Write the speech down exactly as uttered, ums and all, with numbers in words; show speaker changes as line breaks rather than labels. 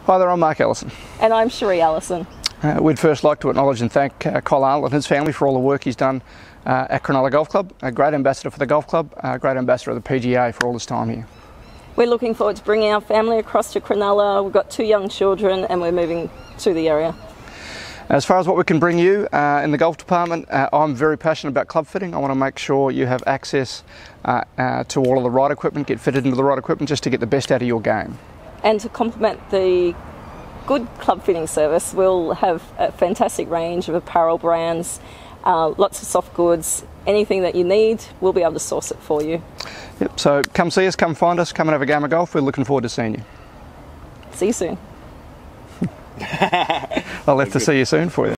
Hi there, I'm Mark Ellison.
And I'm Cherie Ellison.
Uh, we'd first like to acknowledge and thank uh, Kyle Arnold and his family for all the work he's done uh, at Cronulla Golf Club. A great ambassador for the golf club, a great ambassador of the P G A for all his time here.
We're looking forward to bringing our family across to Cronulla. We've got two young children and we're moving to the area.
As far as what we can bring you uh, in the golf department, uh, I'm very passionate about club fitting. I want to make sure you have access uh, uh, to all of the right equipment, get fitted into the right equipment just to get the best out of your game.
And to complement the good club fitting service, we'll have a fantastic range of apparel brands, uh, lots of soft goods, anything that you need, we'll be able to source it for you.
Yep, so come see us, come find us, come and have a game of golf. We're looking forward to seeing you.
See you soon.
I'll have to see you soon for you.